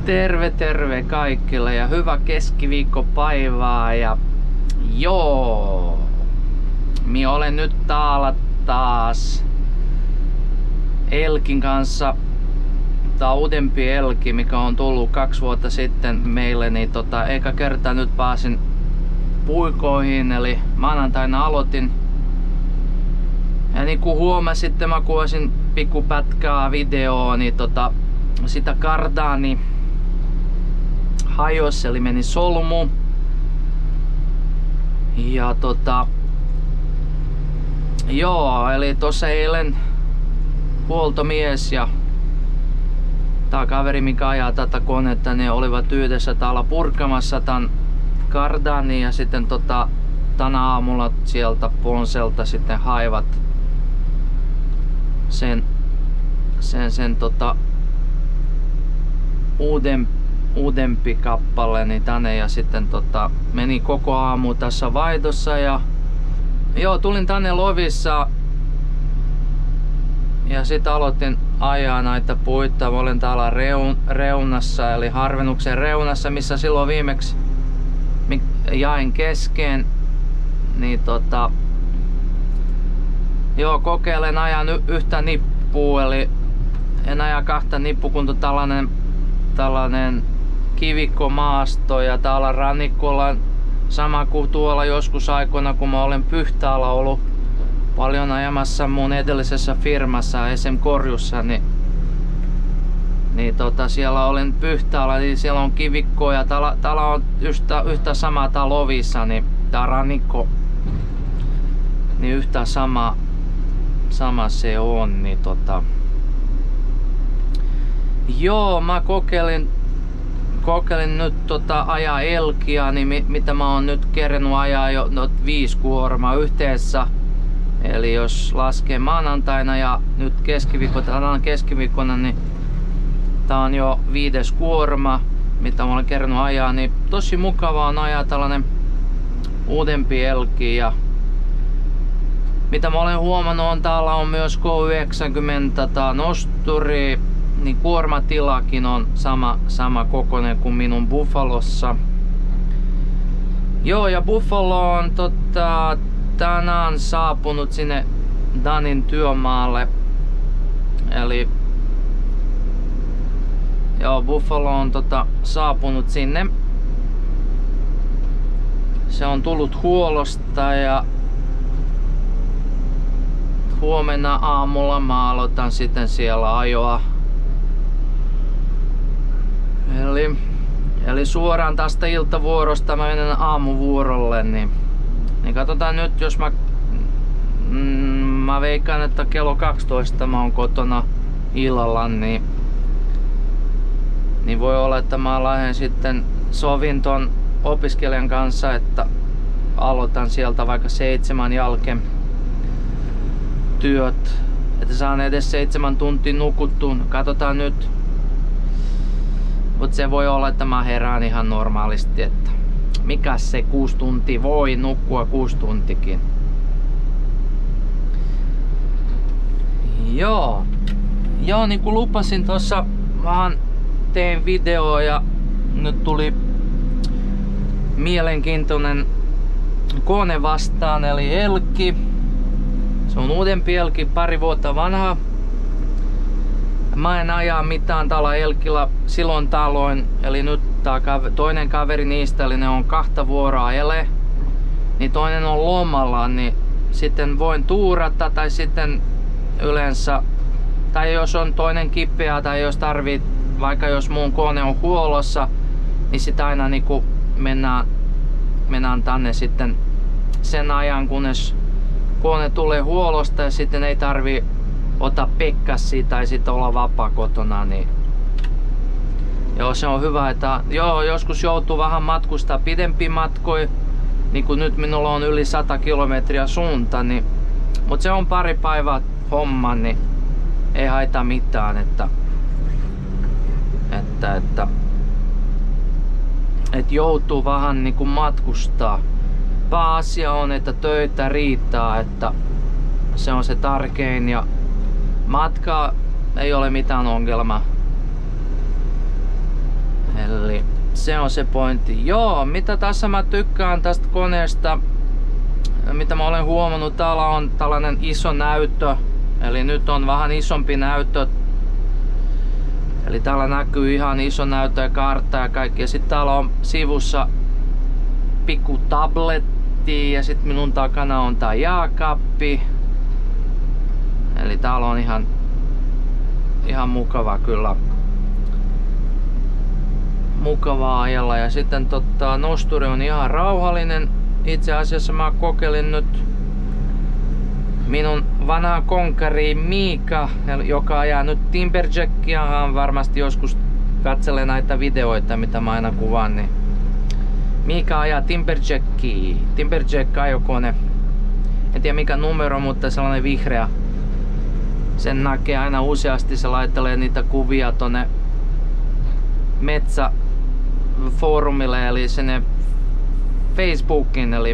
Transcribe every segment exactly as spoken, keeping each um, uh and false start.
Terve terve kaikille ja hyvä keskiviikkopäivää ja joo, minä olen nyt täällä taas Elkin kanssa. Tää on uudempi elki, mikä on tullut kaksi vuotta sitten meille, niin tota, eka kertaa nyt pääsin puikoihin, eli maanantaina aloitin. Ja niin kuin huomasitte, mä kuvasin pikku pätkää videoa, niin tota, sitä kardaani hajosi, eli meni solmu. Ja tota, joo, eli tossa eilen huoltomies ja tää kaveri, mikä ajaa tätä konetta, ne olivat yhdessä täällä purkamassa tän kardaani ja sitten tota, tänä aamulla sieltä ponselta sitten haivat sen sen, sen tota, uuden, uudempi kappale niin tänne ja sitten tota, meni koko aamu tässä vaihdossa ja joo, tulin tänne Lovissa ja sitten aloitin ajaa näitä puita. Mä olen täällä reun, reunassa eli harvennuksen reunassa, missä silloin viimeksi jain kesken. Niin tota, joo, kokeilen ajan yhtä nippua, eli en aja kahta nippua, kun tällainen, tällainen kivikkomaasto ja täällä rannikolla sama kuin tuolla joskus aikoina, kun mä olen Pyhtäällä ollut paljon ajamassa mun edellisessä firmassa S M-korjussa, niin, niin tota, siellä olen Pyhtäällä, niin siellä on kivikkoa ja täällä, täällä on yhtä, yhtä samaa tää Lovissa, niin tää rannikko, niin yhtä sama, sama se on, niin tota, joo, mä kokeilin, kokeilin nyt tota ajaa elkia, niin mi, mitä mä oon nyt kerennyt ajaa jo no, viisi kuormaa yhteensä. Eli jos laskee maanantaina ja nyt keskiviikkona, tänään keskiviikkona, niin tää on jo viides kuorma, mitä mä olen kerennyt ajaa, niin tosi mukavaa on ajaa tällainen uudempi elki ja mitä mä olen huomannut on täällä on myös K yhdeksänkymmentä tää nosturi, niin kuormatilakin on sama, sama kokoinen kuin minun Buffalossa. Joo, ja Buffalo on tota, tänään saapunut sinne Danin työmaalle. Eli joo, Buffalo on tota, saapunut sinne. Se on tullut huollosta ja huomenna aamulla mä aloitan sitten siellä ajoa. Eli, eli suoraan tästä iltavuorosta mä menen aamuvuorolle, niin, niin katsotaan nyt, jos mä, mm, mä veikkaan, että kello kaksitoista mä oon kotona illalla, niin, niin voi olla, että mä lähden sitten sovin ton opiskelijan kanssa, että aloitan sieltä vaikka seitsemän jälkeen työt, että saan edes seitsemän tuntia nukuttua. Katsotaan nyt. Mut se voi olla, että mä herään ihan normaalisti, että mikä se kuusi tuntia voi nukkua kuusi tuntikin. Joo. Joo, niin kuin lupasin tossa, vähän tein videoa ja nyt tuli mielenkiintoinen kone vastaan, eli elki. Se on uudempi elki, pari vuotta vanha. Mä en ajaa mitään tällä elkillä silloin taloin, eli nyt tää toinen kaveri niistä, eli ne on kahta vuoroa ele, niin toinen on lomalla, niin sitten voin tuurata tai sitten yleensä, tai jos on toinen kipeä tai jos tarvii, vaikka jos mun kone on huollossa, niin sitä aina niinku mennään, mennään tänne sitten sen ajan, kunnes kone tulee huollosta ja sitten ei tarvii ota pekkassia tai sitten olla vapaa kotona, niin joo, se on hyvä, että joo, joskus joutuu vähän matkustaa pidempi matkoja, niin kuin nyt minulla on yli sata kilometriä suunta, niin, mutta se on pari päivää homma, niin ei haita mitään, että että, että, että joutuu vähän niin kuin matkustaa. Pääasia on, että töitä riittää, että se on se tärkein ja matka ei ole mitään ongelmaa. Se on se pointti. Joo, mitä tässä mä tykkään tästä koneesta, mitä mä olen huomannut, täällä on tällainen iso näyttö. Eli nyt on vähän isompi näyttö. Eli täällä näkyy ihan iso näyttö ja kartta ja kaikki. Ja sitten täällä on sivussa pikku tabletti ja sitten minun takana on tää jääkaappi. Eli täällä on ihan, ihan mukava kyllä. Mukavaa ajalla. Ja sitten tota, nosturi on ihan rauhallinen. Itse asiassa mä kokeilin nyt minun vanha konkari Miika, joka ajaa nyt Timberjackia. Hän varmasti joskus katselee näitä videoita, mitä mä aina kuvaan. Niin Miika ajaa Timberjackia. Timberjack ajokone. En tiedä mikä numero, mutta sellainen vihreä. Sen näkee aina useasti, se laittelee niitä kuvia tonne metsäfoorumille, eli sinne Facebookin, eli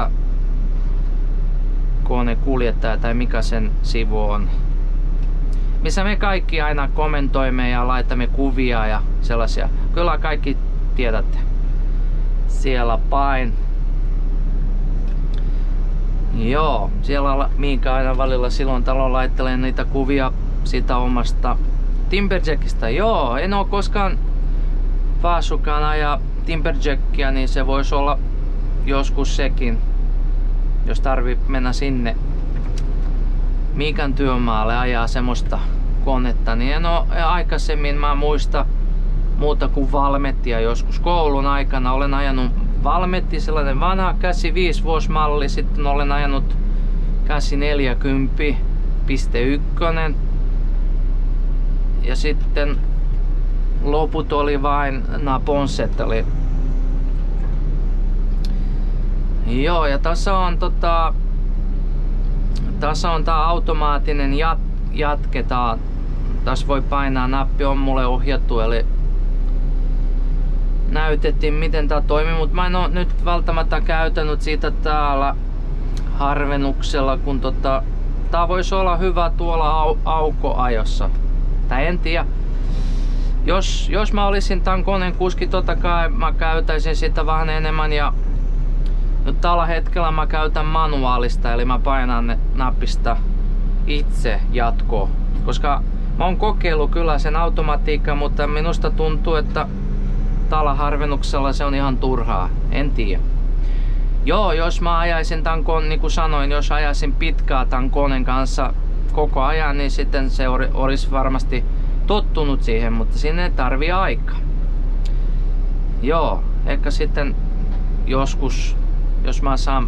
metsäkonekuljettaja tai mikä sen sivu on. Missä me kaikki aina kommentoimme ja laitamme kuvia ja sellaisia. Kyllä kaikki tiedätte. Siellä päin. Joo, siellä Miika aina välillä silloin talo laittelee niitä kuvia siitä omasta Timberjackista. Joo, en oo koskaan päässytkään ajaa Timberjackia, niin se voisi olla joskus sekin, jos tarvii mennä sinne Miikan työmaalle ajaa semmoista konetta. Niin en oo aikaisemmin, mä muista muuta kuin Valmettia joskus koulun aikana. Olen ajanut Valmetti, sellainen vanha käsi viisi vuosimalli, sitten olen ajanut käsi neljäkymmentä piste yksi. Ja sitten loput oli vain nämä Ponset. Eli joo, ja tässä on tota tässä on tää automaattinen jat, jatke. Tää, tässä voi painaa nappi, on mulle ohjattu, eli näytettiin miten tää toimii, mutta mä en oo nyt välttämättä käytänyt siitä täällä harvennuksella, kun tota tää voisi olla hyvä tuolla au, aukoajossa. Tai en tiedä. Jos, jos mä olisin tän koneen kuski, totta kai mä käytäisin sitä vähän enemmän, ja nyt tällä hetkellä mä käytän manuaalista, eli mä painan ne nappista itse jatkoon. Koska mä oon kokeillut kyllä sen automatiikkaa, mutta minusta tuntuu, että tällä harvennuksella se on ihan turhaa. En tiedä. Joo, jos mä ajaisin tän koneen, niin kuin sanoin, jos ajaisin pitkää tän koneen kanssa koko ajan, niin sitten se olisi varmasti tottunut siihen, mutta sinne tarvii aikaa. Joo, ehkä sitten joskus, jos mä saan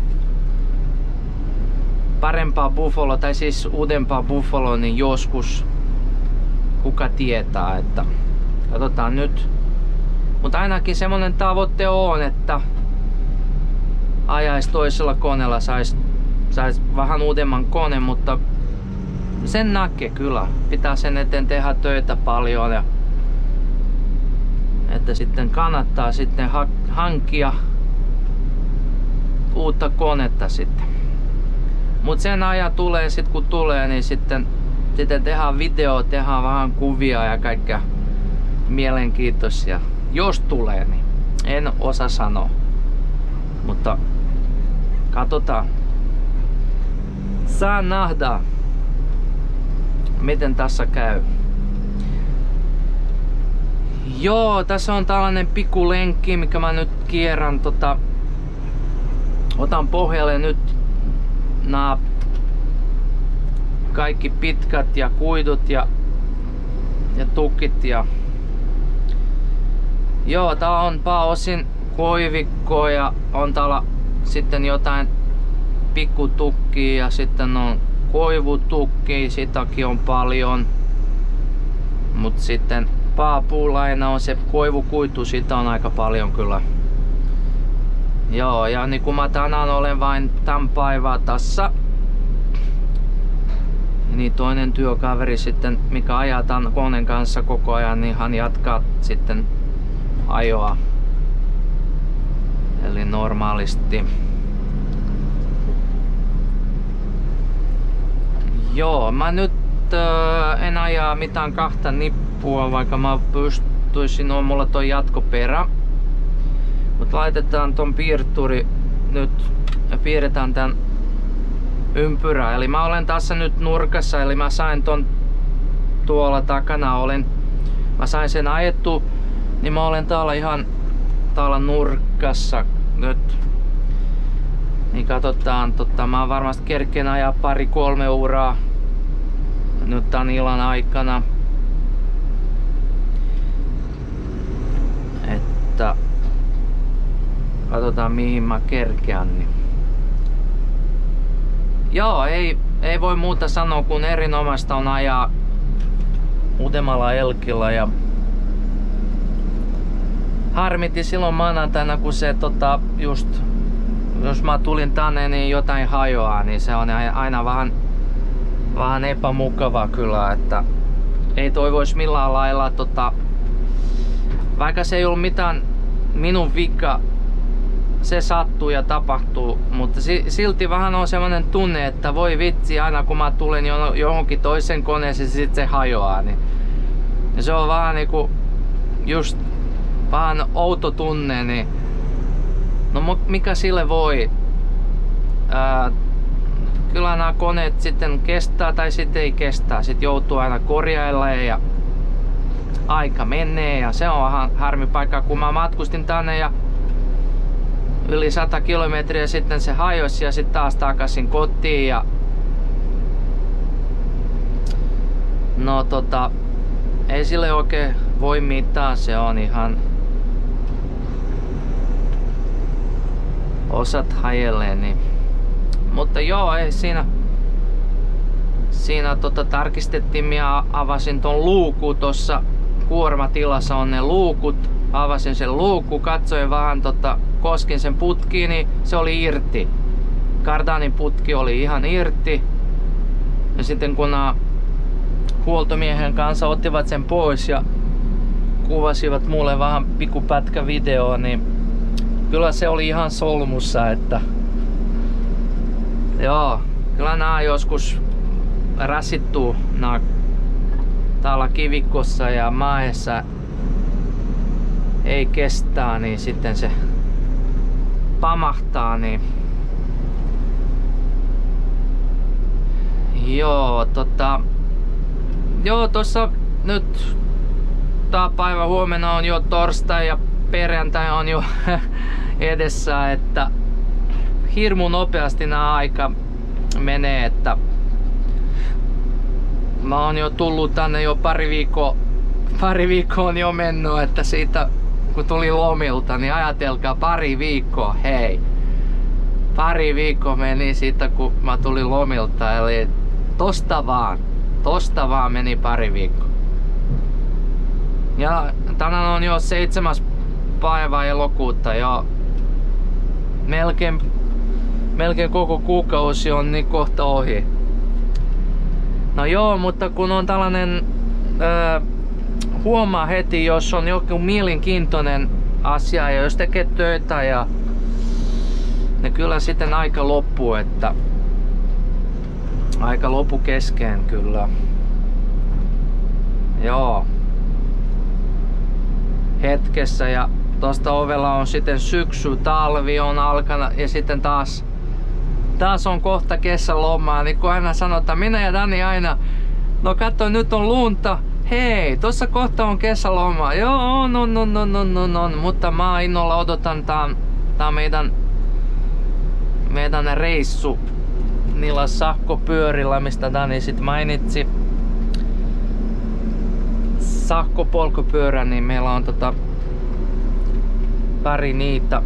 parempaa buffaloa, tai siis uudempaa buffaloa, niin joskus, kuka tietää, että katsotaan nyt. Mutta ainakin semmonen tavoite on, että ajais toisella koneella, sais, sais vähän uudemman koneen, mutta sen näkee kyllä. Pitää sen eteen tehdä töitä paljon, ja että sitten kannattaa sitten ha hankkia uutta konetta sitten. Mut sen ajan tulee, sit kun tulee, niin sitten, sitten tehdään video, tehdään vähän kuvia ja kaikkea mielenkiintoisia. Jos tulee, niin en osaa sanoa. Mutta katsotaan. Saa nähdä, miten tässä käy. Joo, tässä on tällainen pikku lenkki, mikä mä nyt kierrän. Tota, otan pohjalle nyt nämä kaikki pitkät ja kuidut ja, ja tukit. Ja joo, tää on pääosin koivikkoa ja on täällä sitten jotain pikkutukkia ja sitten on koivutukkia, sitäkin on paljon. Mut sitten pääpuulaina on se koivukuitu, sitä on aika paljon kyllä. Joo, ja niin kun mä tänään olen vain tämän päivää tässä, niin toinen työkaveri sitten, mikä ajaa tämän koneen kanssa koko ajan, niin hän jatkaa sitten ajoa. Eli normaalisti. Joo, mä nyt äh, en ajaa mitään kahta nippua, vaikka mä pystyisin, on mulla toi jatkoperä. Mut laitetaan ton piirturi nyt ja piirretään tän ympyrää. Eli mä olen tässä nyt nurkassa, eli mä sain ton tuolla takana olen. Mä sain sen ajettu, niin mä olen täällä ihan täällä nurkassa nyt. Niin katsotaan, tota, mä varmasti kerkeen ajaa pari kolme uraa nyt tän illan aikana. Että katsotaan mihin mä kerkeän. Niin. Joo, ei, ei voi muuta sanoa kuin erinomaista on ajaa uudemmalla Elkillä ja harmitti silloin maanantaina kun se tota just jos mä tulin tänne niin jotain hajoaa, niin se on aina vähän vähän epämukavaa kyllä, että ei toivois millään lailla tota vaikka se ei ollut mitään minun vika, se sattuu ja tapahtuu, mutta silti vähän on semmonen tunne, että voi vitsi, aina kun mä tulen johonkin toisen koneeseen, sit se hajoaa. Niin. Ja se on vähän niinku just vähän outo tunne, niin no mikä sille voi? Ää, kyllä nämä koneet sitten kestää tai sitten ei kestää, sit joutuu aina korjailemaan ja aika menee ja se on vähän harmi paikka, kun mä matkustin tänne ja yli sata kilometriä sitten se hajosi ja sitten taas takaisin kotiin ja no tota ei sille oikein voi mitään, se on ihan osat hajelee niin. Mutta joo, ei siinä siinä tota tarkistettiin, minä avasin ton luukun tossa kuormatilassa on ne luukut, avasin sen luukun, katsoin vähän tota koskin sen putkiin, niin se oli irti. Kardanin putki oli ihan irti. Ja sitten kun nämä huoltomiehen kanssa ottivat sen pois ja kuvasivat mulle vähän pikkupätkä videoa, niin kyllä se oli ihan solmussa, että joo, kyllä nämä joskus rasittuu nämä täällä kivikossa ja maessa ei kestää, niin sitten se pamahtaa, niin joo, tota joo, tossa nyt tää päivä huomenna on jo torstai ja perjantai on jo edessä, että hirmu nopeasti nää aika menee, että mä oon jo tullut tänne jo pari viikkoa, pari viikkoa on jo mennyt, että siitä kun tuli lomilta, niin ajatelkaa pari viikkoa, hei. Pari viikkoa meni siitä kun mä tulin lomilta, eli tosta vaan, tosta vaan meni pari viikkoa. Ja tänään on jo seitsemäs päivä elokuuta ja melkein, melkein koko kuukausi on niin kohta ohi. No joo, mutta kun on tällainen, öö, huomaa heti, jos on joku mielenkiintoinen asia ja jos tekee töitä ja niin kyllä sitten aika loppuu, että aika loppu kesken kyllä. Joo. Hetkessä ja tosta ovella on sitten syksy, talvi on alkanut ja sitten taas taas on kohta kesälomaa, niin kun aina sanotaan, minä ja Dani aina, no katso nyt on lunta, hei, tossa kohta on kesäloma, joo, no, no, no, no, no, no, mutta mä innolla odotan tää, tää meidän, meidän reissu niillä sähköpyörillä, mistä Dani sit mainitsi. Sähköpolkupyörä, niin meillä on tota pari niitä.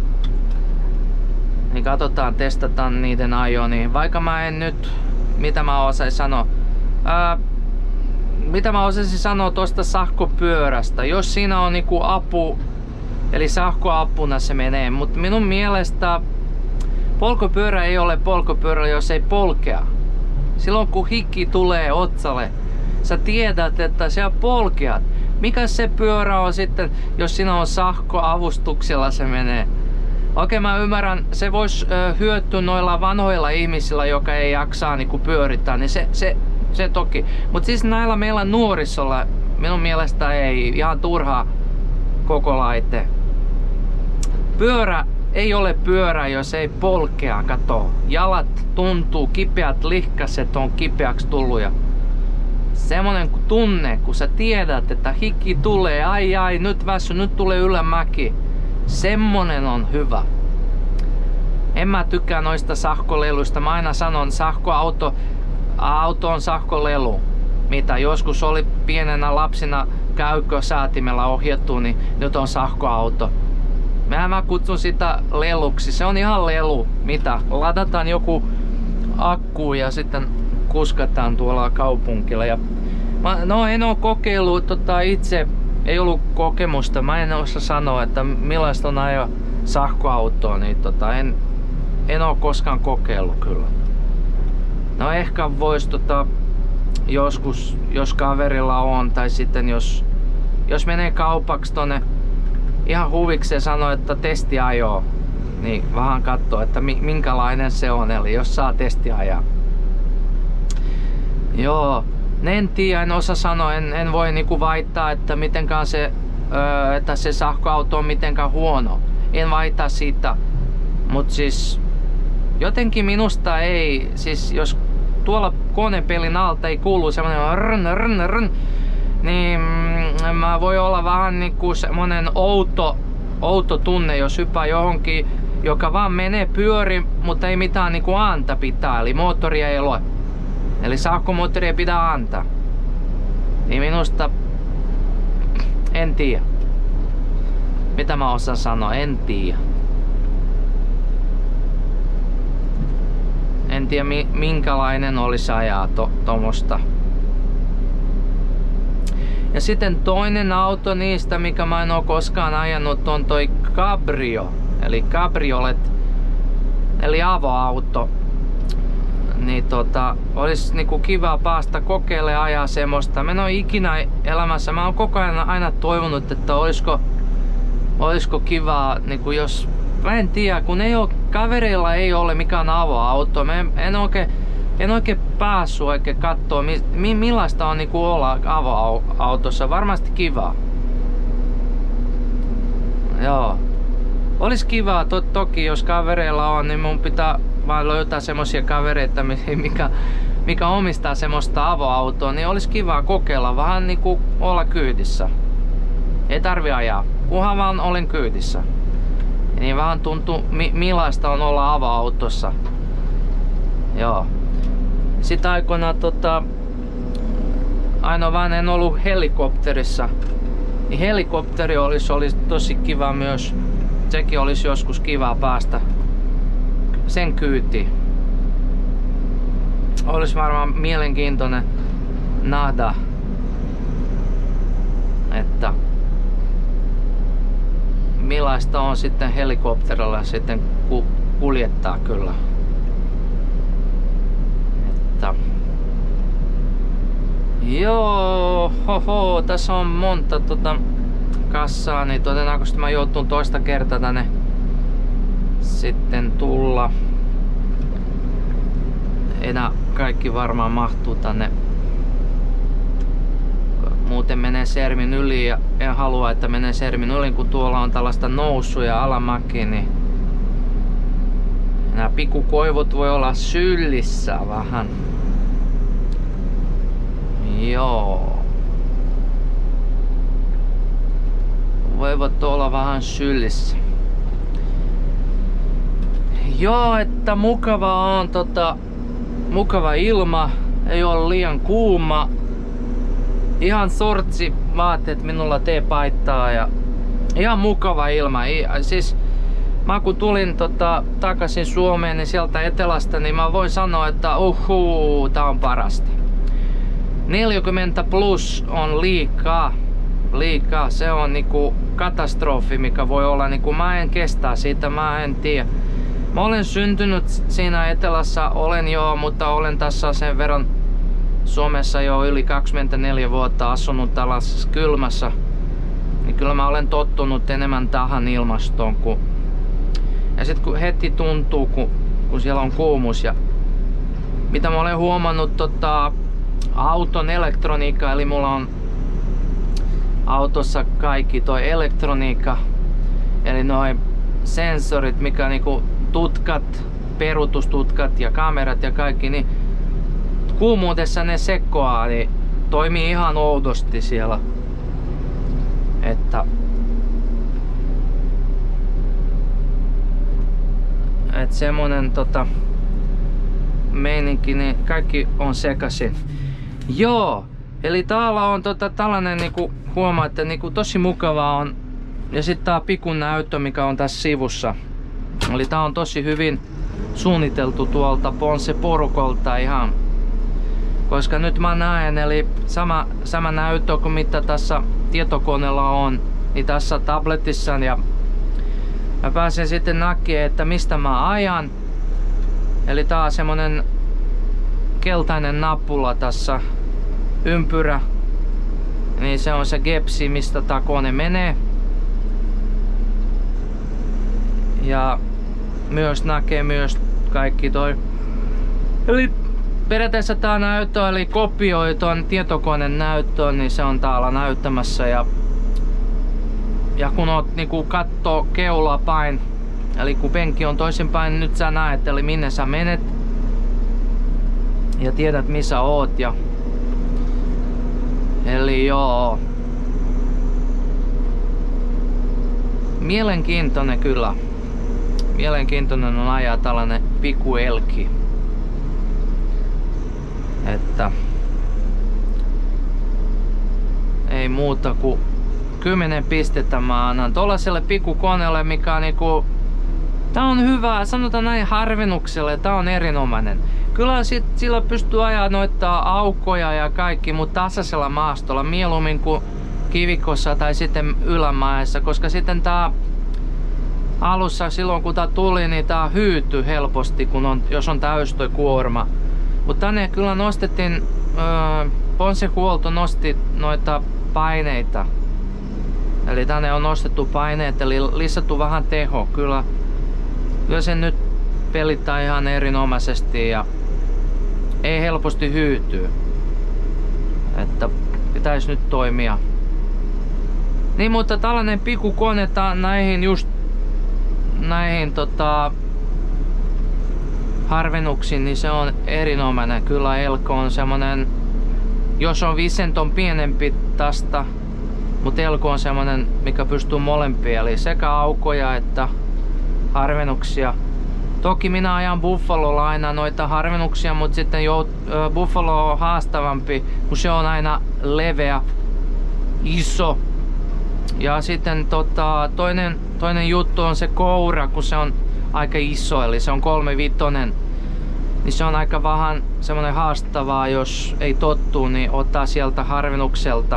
Niin katsotaan, testataan niiden ajoa, niin vaikka mä en nyt, mitä mä osaisin sanoa, ää, mitä mä osaisin sanoa tosta sähköpyörästä, jos siinä on niinku apu, eli sähköapuna se menee, mutta minun mielestä polkupyörä ei ole polkupyörä, jos ei polkea. Silloin kun hikki tulee otsalle, sä tiedät, että sä polkeat. Mikä se pyörä on sitten, jos siinä on sähköavustuksella se menee? Okei, mä ymmärrän, se vois ö, hyötyä noilla vanhoilla ihmisillä, joka ei jaksaa niinku pyörittää, niin se, se, se toki. Mut siis näillä meillä nuorisolla, minun mielestä ei ihan turhaa koko laite. Pyörä ei ole pyörä, jos ei polkea, kato. Jalat tuntuu, kipeät lihkaset on kipeäksi tullut ja semmonen tunne, kun sä tiedät, että hiki tulee, ai ai, nyt väsy, nyt tulee ylämäki. Semmonen on hyvä. En mä tykkää noista sähköleluista. Mä aina sanon, sähköauto auto on sähkölelu. Mitä joskus oli pienenä lapsina käykkösäätimellä ohjattu, niin nyt on sähköauto. Mä, mä kutsun sitä leluksi. Se on ihan lelu. Mitä? Ladataan joku akku ja sitten kuskataan tuolla kaupunkilla. Ja mä, no en oo kokeillut tota, itse. Ei ollut kokemusta. Mä en osaa sanoa, että millaista on ajaa sähköautoa. Niin tota, en, en oo koskaan kokeillut kyllä. No ehkä vois tota, joskus, jos kaverilla on, tai sitten jos, jos menee kaupaksi tonne ihan huvikseen sanoo, että testi ajoo, niin vähän katsoo, että minkälainen se on, eli jos saa testi ajaa. Joo, en tiedä, en osaa sanoa, en, en voi niinku väittää, että mitenkään se, öö, että se sähköauto on mitenkään huono. En väitä siitä, mut siis jotenkin minusta ei, siis jos tuolla konepelin alta ei kuulu semmonen rn, rn, rn, niin mm, mä voi olla vähän niinku semmonen outo, outo tunne, jos hyppää johonkin, joka vaan menee pyöri, mutta ei mitään niinku anta pitää, eli moottoria ei ole. Eli sähkömoottoria pitää antaa. Niin minusta en tiedä. Mitä mä osaan sanoa? En tiedä. En tiedä minkälainen olisi ajaa to, tomosta. Ja sitten toinen auto niistä, mikä mä en oo koskaan ajanut, on toi Cabrio. Eli cabriolet. Eli avoauto. Niin tota, olisi niinku kiva päästä kokeilemaan ajaa semmoista. Mä en oo ikinä elämässä, mä oon koko ajan aina toivonut, että olisiko, olisiko kivaa, niinku jos, mä en tiedä, kun ei oo, kavereilla ei ole mikään avoauto. Mä en, en oikein, en oikein päässyt oikein kattoo, mi, mi, millaista on niinku olla avoautossa. Varmasti kivaa. Joo. Olis kivaa, to, toki jos kavereilla on, niin mun pitää vaan löytää semmosia kavereita, mikä, mikä omistaa semmoista avoautoa, niin olisi kiva kokeilla vähän niinku olla kyydissä. Ei tarvi ajaa, kunhan vaan olen kyydissä. Niin vähän tuntuu mi millaista on olla avoautossa. Joo. Sitten aikoinaan tota, aina vaan en ollut helikopterissa. Niin helikopteri olisi, olisi tosi kiva myös. Sekin olisi joskus kiva päästä sen kyytiin. Olisi varmaan mielenkiintoinen nähdä, että millaista on sitten helikopterilla sitten kuljettaa kyllä. Että joo, hoho, tässä on monta tota kassaa, niin todennäköisesti mä joutun toista kertaa tänne sitten tulla. Enää kaikki varmaan mahtuu tänne. Muuten menee sermin yli ja en halua, että menee sermin yli, kun tuolla on tällaista nousua ja alamäkiä, niin nämä pikkukoivut voi olla syllissä vähän. Joo. Voivat olla vähän syllissä. Joo, että mukava on tota, mukava ilma, ei ole liian kuuma. Ihan sortsi vaatteet minulla teepaittaa ja ihan mukava ilma. I, siis mä kun tulin tota, takaisin Suomeen niin sieltä etelästä, niin mä voin sanoa, että uhuu, tää on parasta. neljäkymmentä plus on liikaa. Liikaa, se on niinku katastrofi, mikä voi olla niinku, mä en kestä siitä, mä en tiedä. Mä olen syntynyt siinä etelässä, olen jo, mutta olen tässä sen verran Suomessa jo yli kaksikymmentäneljä vuotta asunut tällaisessa kylmässä. Niin kyllä mä olen tottunut enemmän tähän ilmastoon. Kun... Ja sit kun heti tuntuu, kun, kun siellä on kuumuus. Ja mitä mä olen huomannut tota, auton elektroniikka, eli mulla on autossa kaikki toi elektroniikka. Eli noin sensorit, mikä niinku tutkat, perutustutkat ja kamerat ja kaikki, niin kuumuudessa ne sekoaa, niin toimii ihan oudosti siellä. Että et semmonen tota meininki, niin kaikki on sekaisin. Joo, eli täällä on tota tällainen niinku huomaa, että niinku tosi mukavaa on. Ja sitten tää pikun näyttö, mikä on tässä sivussa. Eli tää on tosi hyvin suunniteltu tuolta Ponsse porukolta ihan. Koska nyt mä näen, eli sama, sama näyttö kuin mitä tässä tietokoneella on, niin tässä tabletissa. Ja mä pääsen sitten näkemään, että mistä mä ajan. Eli tää on semmonen keltainen nappula tässä, ympyrä. Niin se on se gepsi, mistä tää kone menee. Ja myös näkee myös kaikki toi. Eli periaatteessa tää näyttö, eli kopioi ton tietokoneen näyttöön, niin se on täällä näyttämässä. Ja, ja kun oot niinku kattoo keulaa päin, eli kun penkki on toisinpäin, niin nyt sä näet, eli minne sä menet. Ja tiedät missä oot. Ja eli joo. Mielenkiintoinen kyllä. Mielenkiintoinen on ajaa tällainen pikku elki. Että ei muuta kuin kymmenen pistettä mä annan tollaselle pikkukoneelle, mikä on niinku, tää on hyvä, sanotaan näin harvennukselle, tää on erinomainen. Kyllä sit, sillä pystyy ajaa noita aukkoja ja kaikki, mutta tasaisella maastolla mieluummin kuin kivikossa tai sitten ylämäessä, koska sitten tää alussa silloin kun tää tuli, niin tää hyytyy helposti, kun on, jos on täys toi kuorma. Mutta tänne kyllä nostettiin, öö, Ponsse huolto nosti noita paineita. Eli tänne on nostettu paineet, eli lisätty vähän teho. Kyllä, kyllä se nyt pelittää ihan erinomaisesti ja ei helposti hyytyy. Että pitäisi nyt toimia. Niin, mutta tällainen pikkukone näihin just näihin tota harvennuksiin, niin se on erinomainen. Kyllä elko on semmonen, jos on Vicent on pienempi tästä, mutta elko on semmonen, mikä pystyy molempia, eli sekä aukoja että harvennuksia. Toki minä ajan Buffalolla aina noita harvennuksia, mutta sitten jo, äh, Buffalo on haastavampi, kun se on aina leveä, iso. Ja sitten tota, toinen, toinen juttu on se koura, kun se on aika iso, eli se on kolme vitonen. Niin se on aika vähän semmoinen haastavaa, jos ei tottuu, niin ottaa sieltä harvennukselta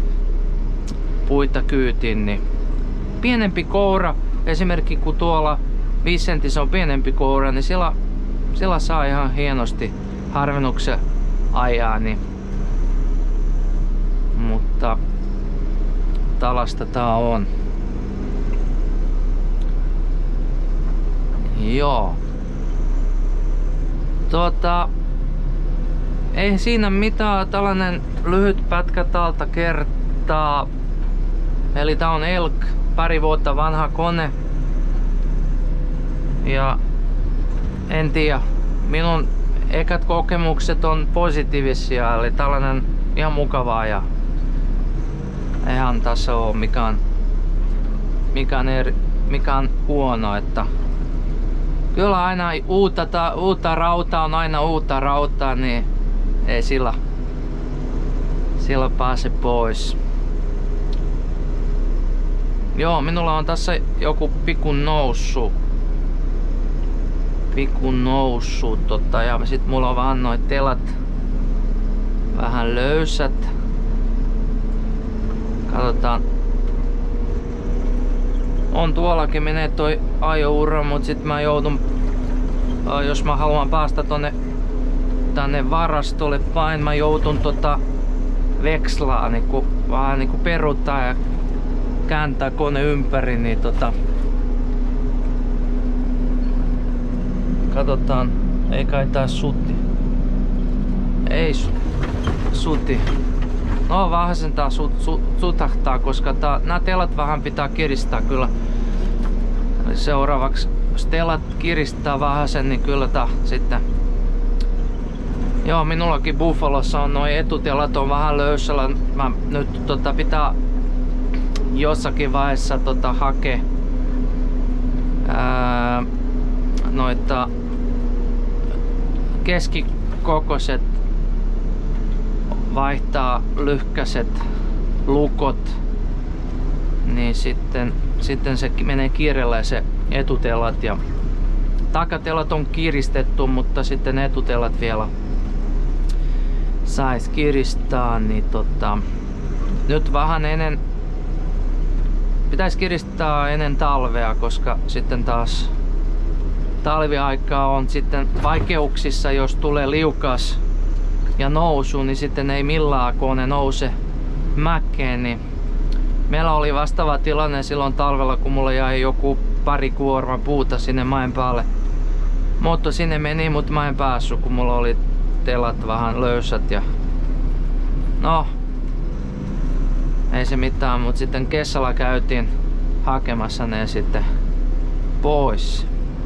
puita kyytiin. Niin pienempi koura, esimerkiksi kun tuolla Vicentissä on pienempi koura, niin siellä, siellä saa ihan hienosti harvennuksen ajaa. Niin. Mutta tällaista tää on. Joo. Tota, ei siinä mitään, tällainen lyhyt pätkä täältä kertaa. Eli tää on Elk, pari vuotta vanha kone. Ja en tiedä, minun ekat kokemukset on positiivisia, eli tällainen ihan mukavaa ja eihän tässä ole mikään, mikään, eri, mikään huono, että kyllä aina uutta, ta, uutta rautaa on aina uutta rautaa, niin ei sillä, sillä pääse pois. Joo, minulla on tässä joku pikku noussut. Pikku noussut, tota, ja sit mulla on vähän noit telat vähän löysät. Katsotaan. On tuollakin menee toi ajoura, mut sit mä joudun, jos mä haluan päästä tonne tänne varastolle päin, mä joudun tota vekslaa niinku, vähän niinku peruuttaa ja kääntää kone ympäri, niin tota katsotaan, ei kai tää suti. Ei su suti. No vähän sen tää sut, sut, sutahtaa, koska tää, nää telat vähän pitää kiristää kyllä. Seuraavaksi jos telat kiristää vähän sen, niin kyllä tää sitten. Joo, minullakin Buffalossa on noin etutelat on vähän löysällä. Mä nyt tota pitää jossakin vaiheessa tota hakea ää, noita keskikokoiset, vaihtaa lyhkäiset lukot, niin sitten, sitten se menee kiireellä se etutelat, ja takatelat on kiristetty, mutta sitten etutelat vielä sais kiristää, niin tota, nyt vähän ennen pitäisi kiristää ennen talvea, koska sitten taas talviaikaa on sitten vaikeuksissa, jos tulee liukas ja nousu, niin sitten ei millään kone nouse mäkeen. Niin meillä oli vastaava tilanne silloin talvella, kun mulla jäi joku pari kuorma puuta sinne mäen päälle. Mootto sinne meni, mutta mä en päässyt, kun mulla oli telat vähän löysät. Ja no, ei se mitään, mutta sitten kesällä käytiin hakemassa ne sitten pois.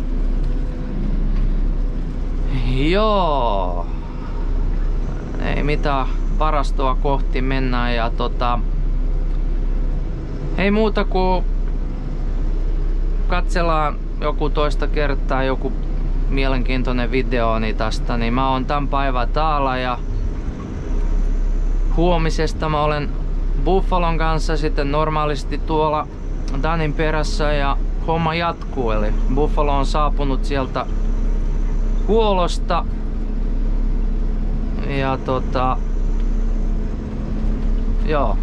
Joo, ei mitään, varastoa kohti mennään, ja tota, ei muuta kuin katsellaan joku toista kertaa joku mielenkiintoinen videoni tästä, niin mä oon tän päivän täällä, ja huomisesta mä olen Buffalon kanssa sitten normaalisti tuolla Danin perässä, ja homma jatkuu, eli Buffalo on saapunut sieltä huolosta, ja tota, joo,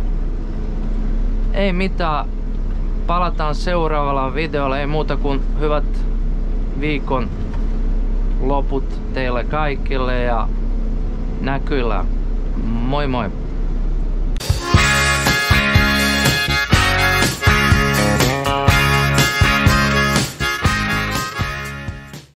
ei mitään, palataan seuraavalla videolla, ei muuta kuin hyvät viikon loput teille kaikille, ja näkyillä, moi moi!